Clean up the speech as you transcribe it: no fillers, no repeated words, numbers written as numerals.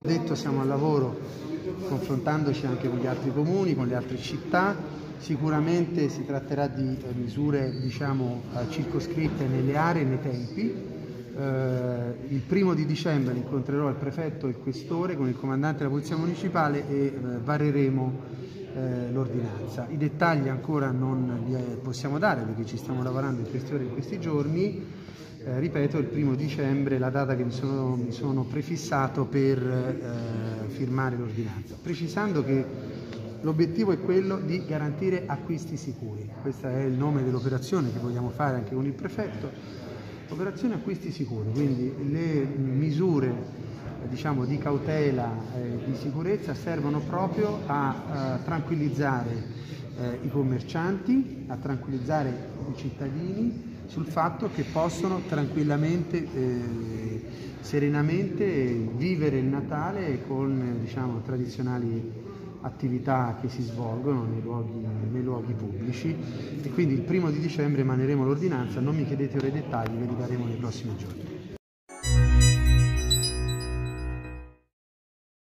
Detto, siamo al lavoro confrontandoci anche con gli altri comuni, con le altre città. Sicuramente si tratterà di misure circoscritte nelle aree e nei tempi. Il 1° di dicembre incontrerò il prefetto e il questore con il comandante della Polizia Municipale e vareremo l'ordinanza. I dettagli ancora non li possiamo dare perché ci stiamo lavorando in queste ore e in questi giorni. Ripeto, il 1° dicembre è la data che mi sono prefissato per firmare l'ordinanza, precisando che l'obiettivo è quello di garantire acquisti sicuri. Questo è il nome dell'operazione che vogliamo fare anche con il prefetto, operazione acquisti sicuri, quindi le misure di cautela e di sicurezza servono proprio a tranquillizzare i commercianti, a tranquillizzare i cittadini sul fatto che possono tranquillamente, serenamente vivere il Natale con tradizionali attività che si svolgono nei luoghi pubblici, e quindi il 1° di dicembre emaneremo l'ordinanza. Non mi chiedete ora i dettagli, ve li daremo nei prossimi giorni.